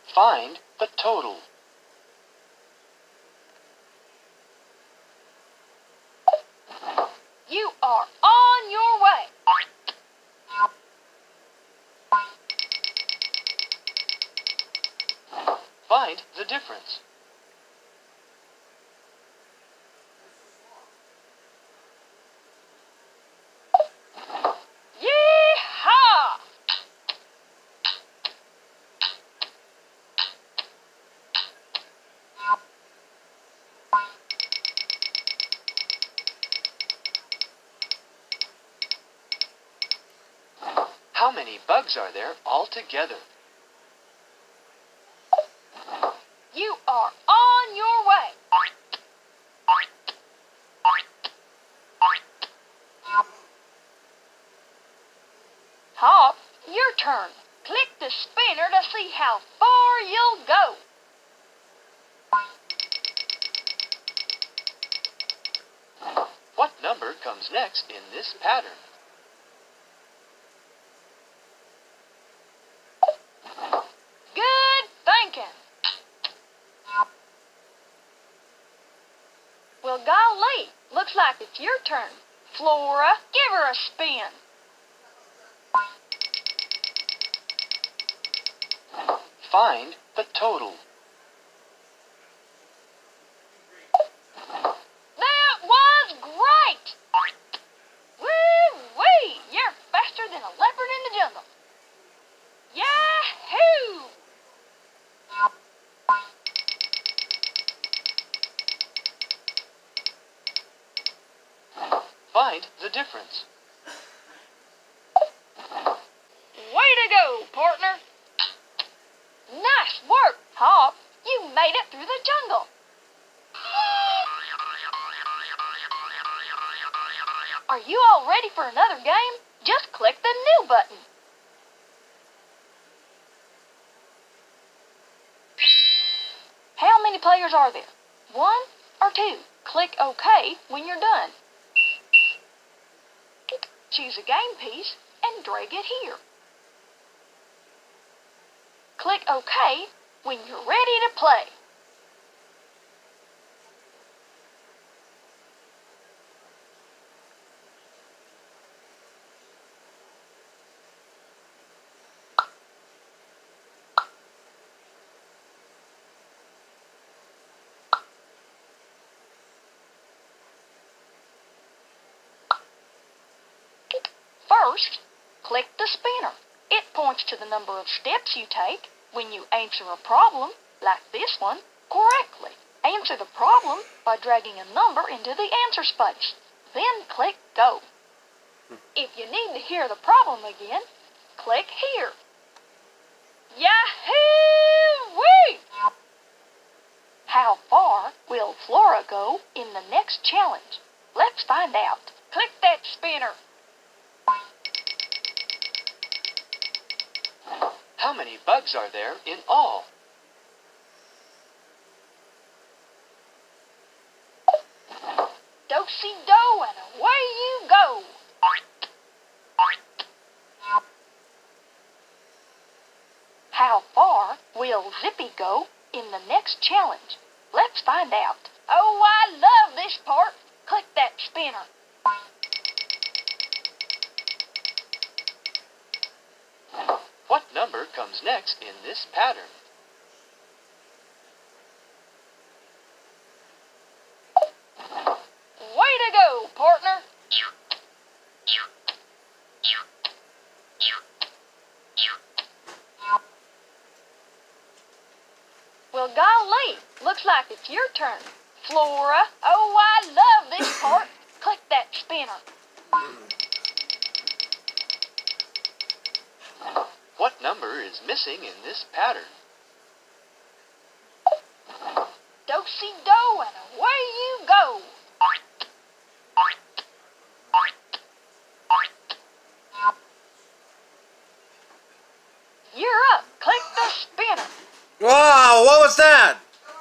Find the total. You are on your way. Find the difference. Yee-haw! How many bugs are there altogether? You are on your way. Hop, your turn. Click the spinner to see how far you'll go. What number comes next in this pattern? Good thinking. Well, golly, looks like it's your turn. Flora, give her a spin. Find the total. That was great! Woo-wee! You're faster than a leopard in the jungle. Yahoo! Find the difference. Way to go, partner! Nice work, Hop. You made it through the jungle. Are you all ready for another game? Just click the new button. How many players are there? 1 or 2? Click OK when you're done. Choose a game piece and drag it here. Click OK when you're ready to play. First, click the spinner. It points to the number of steps you take when you answer a problem, like this one, correctly. Answer the problem by dragging a number into the answer space. Then click Go. If you need to hear the problem again, click here. Yahoo-wee! How far will Flora go in the next challenge? Let's find out. Click that spinner. How many bugs are there in all? Do-si-do and away you go. How far will Zippy go in the next challenge? Let's find out. Oh, I love this part. Click that spinner. What number comes next in this pattern? Way to go, partner. Well, golly, looks like it's your turn. Flora, oh, I love this part. Click that spinner. What number is missing in this pattern? Do-si-do and away you go. You're up. Click the spinner. Wow, what was that?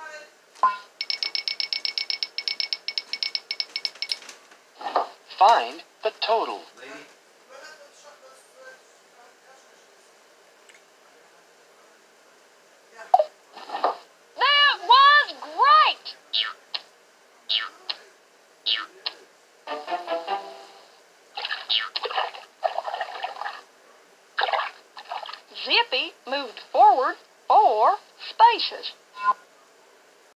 Find the total. Zippy moved forward 4 spaces.